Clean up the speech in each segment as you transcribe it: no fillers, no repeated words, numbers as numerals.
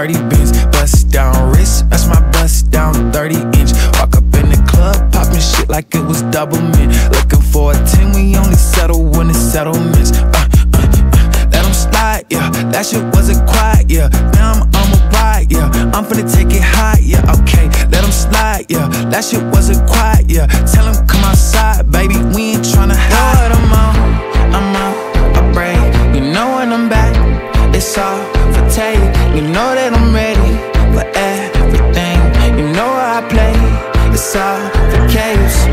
30 bins. Bust down wrist, that's my bust down 30-inch. Walk up in the club, popping shit like it was double mint. Looking for a 10, we only settle when it's settlements. Let them slide, yeah, that shit wasn't quiet, yeah. Now I'm on a ride, yeah, I'm finna take it high, yeah, okay. Let them slide, yeah, that shit wasn't quiet, yeah. Tell them come outside, baby, we ain't tryna hide. I'm out, I break, you know when I'm back, it's all for take. You know that I'm ready for everything, you know where I play, it's all for caves.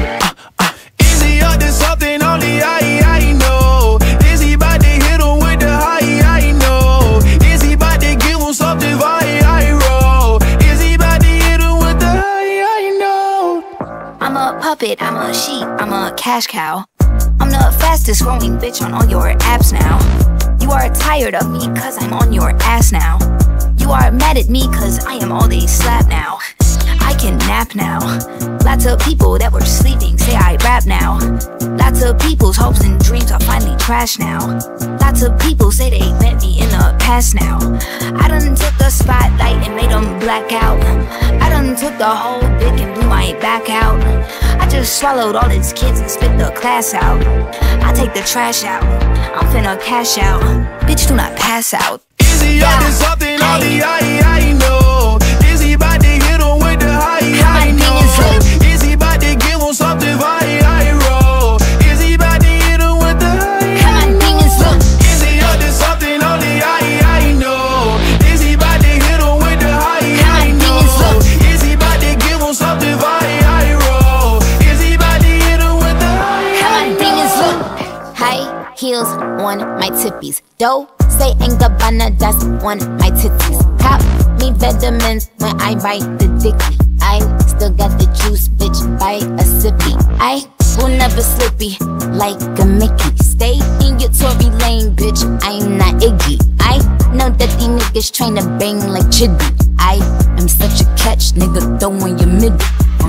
Easy up to something only I know. Is he about to hit him with the high, I know. Is he about to give him something I roll. Is he about to hit him with the high, I know. I'm a puppet, I'm a sheep, I'm a cash cow. I'm the fastest growing bitch on all your apps now. You are tired of me cause I'm on your ass now. You are mad at me cause I am all they slap now. I can nap now. Lots of people that were sleeping say I rap now. Lots of people's hopes and dreams are finally trashed now. Lots of people say they met me in the past now. I done took the spotlight and made them black out. I done took the whole dick and blew my back out. I just swallowed all these kids and spit the class out. I take the trash out, I'm finna cash out. Bitch, do not pass out. Easy up to something only I know. Is he about to hit him with the high, I know. Is he about to give him something I roll. Is he about to hit him with the high, come on, demons, look. Is he up to something only I know. Is he about to hit him with the high, I know. Is he about to give him something I roll. Is he about to hit him with the high, come on, demons, look. High heels on my tippies. Dough say ain't Gabbana, that's on my titties. Cop me vitamins when I bite the dicky. I still got the juice, bitch, by a sippy. I will never slippy like a Mickey. Stay in your Tory lane, bitch, I'm not Iggy. I know that these niggas tryna bang like Chiddy. I am such a catch, nigga, throwing your mid.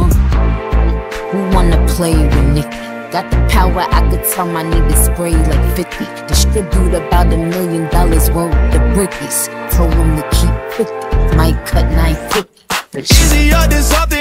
Who wanna play with Nicki? Got the power, I could tell my niggas spray like 50. Distribute about $1 million worth of brickies. Told them to keep 50, might cut 950. Easy up to something